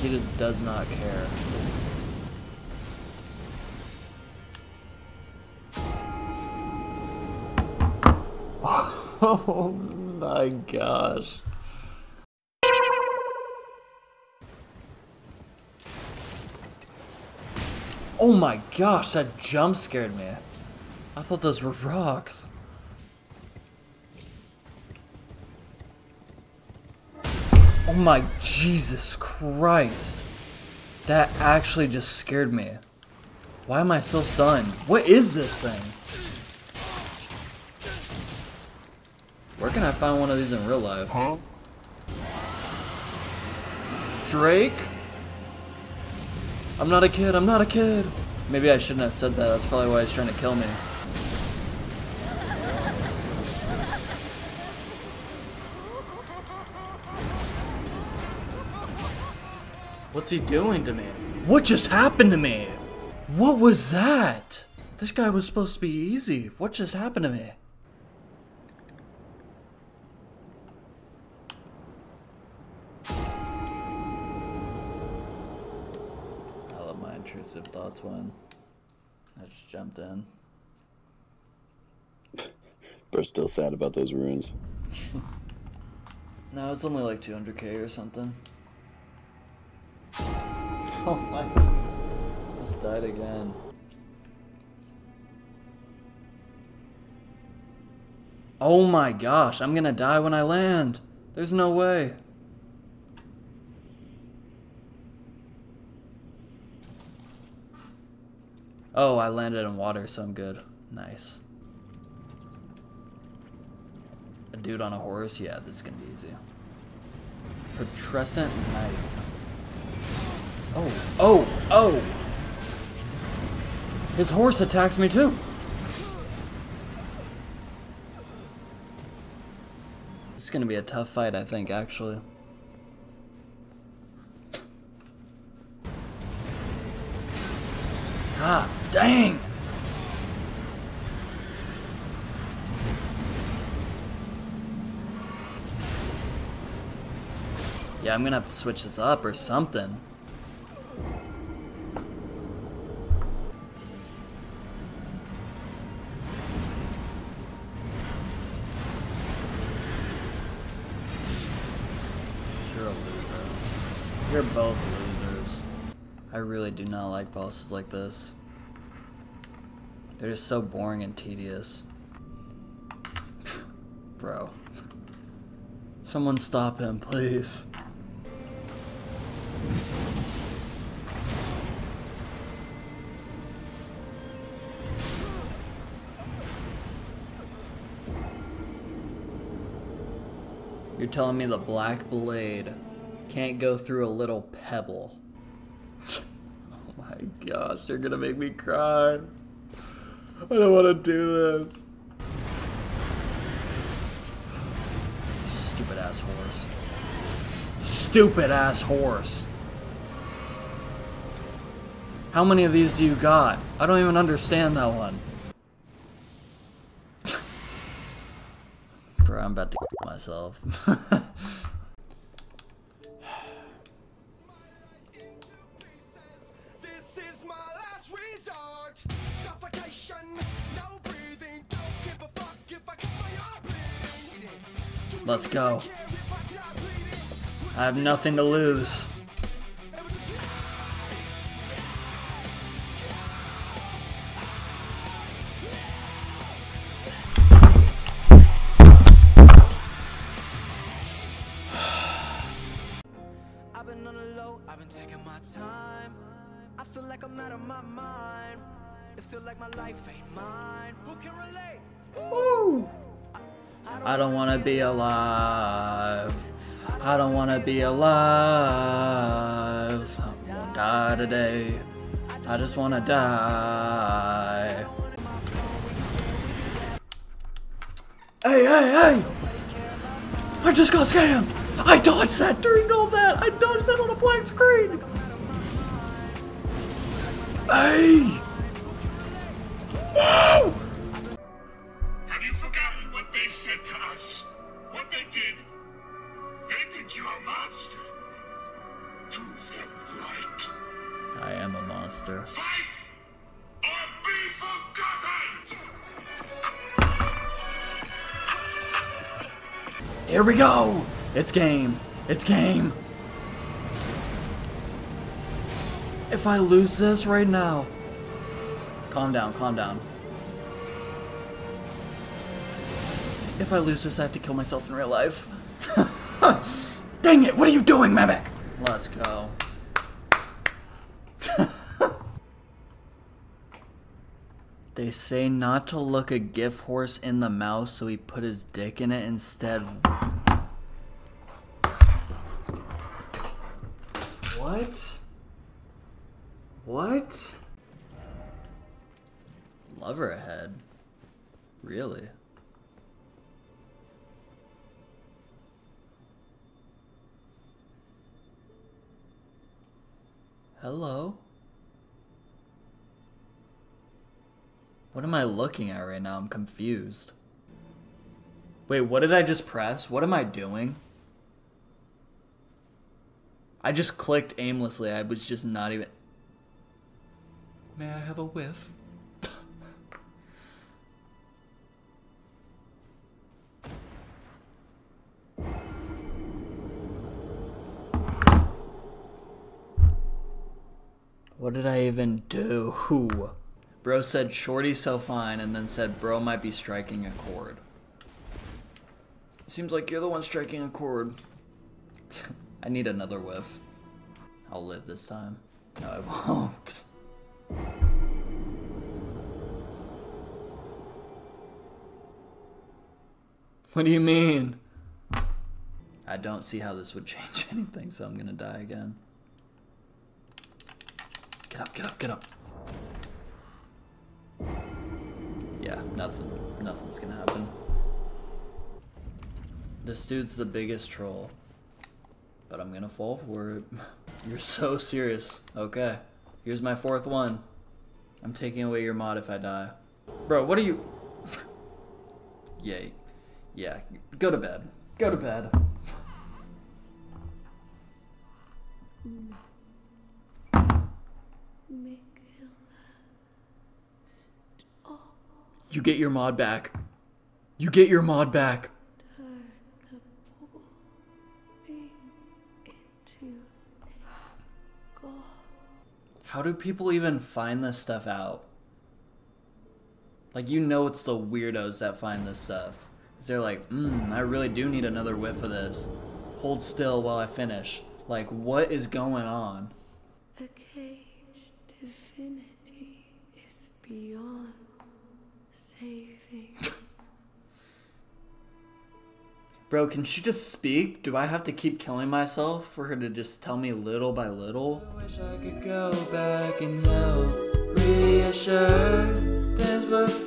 he just does not care. Oh my gosh. Oh my gosh, that jump scared me. I thought those were rocks. Oh my Jesus Christ. That actually just scared me. Why am I still stunned? What is this thing? Where can I find one of these in real life? Huh? Drake? I'm not a kid, I'm not a kid. Maybe I shouldn't have said that. That's probably why he's trying to kill me. What's he doing to me? What just happened to me? What was that? This guy was supposed to be easy. What just happened to me? I let my intrusive thoughts win. I just jumped in. Bro's still sad about those runes. No, it's only like 200k or something. Oh my, I just died again. Oh my gosh, I'm gonna die when I land. There's no way. Oh, I landed in water, so I'm good. Nice. A dude on a horse? Yeah, this is gonna be easy. Putrescent Knight. Oh, oh, oh! His horse attacks me too! This is gonna be a tough fight, I think, actually. Ah, dang! Yeah, I'm gonna have to switch this up or something. You're a loser. You're both losers. I really do not like bosses like this. They're just so boring and tedious. Bro. Someone stop him, please. You're telling me the Black Blade can't go through a little pebble. Oh my gosh, you're gonna make me cry. I don't want to do this. Stupid ass horse. Stupid ass horse. How many of these do you got? I don't even understand that one. Bro, I'm about to kill myself. Let's go. I have nothing to lose. I've been on the low, I've been taking my time. I feel like I'm out of my mind. It feel like my life ain't mine. Who can relate? Woo! I don't wanna be alive. I don't wanna be alive. I won't die today. I just wanna die. Hey, hey, hey! I just got scammed! I dodged that during all that! I dodged that on a black screen! Hey! Whoa! Have you forgotten what they said to us? What they did? They think you're a monster. Prove them faster. Fight or be forgotten! Here we go! It's game. It's game. If I lose this right now. Calm down, calm down. If I lose this, I have to kill myself in real life. Dang it, what are you doing, Mimic? Let's go. They say not to look a gift horse in the mouth, so he put his dick in it instead. What? What? Lover ahead? Really? Hello? What am I looking at right now? I'm confused. Wait, what did I just press? What am I doing? I just clicked aimlessly. I was just not even... May I have a whiff? What did I even do? Bro said shorty's so fine and then said bro might be striking a chord. Seems like you're the one striking a chord. I need another whiff. I'll live this time. No, I won't. What do you mean? I don't see how this would change anything, so I'm gonna die again. Get up, get up, get up. Yeah, nothing's gonna happen. This dude's the biggest troll. But I'm gonna fall for it. You're so serious. Okay, here's my fourth one. I'm taking away your mod if I die. Bro, what are you... Yay. Yeah, go to bed. Go to bed. You get your mod back. You get your mod back. How do people even find this stuff out? Like, you know it's the weirdos that find this stuff. 'Cause they're like, I really do need another whiff of this. Hold still while I finish. Like, what is going on? A cage divinity is beyond saving. Bro, can she just speak? Do I have to keep killing myself for her to just tell me little by little? I wish I could go back and help reassure. Thanks for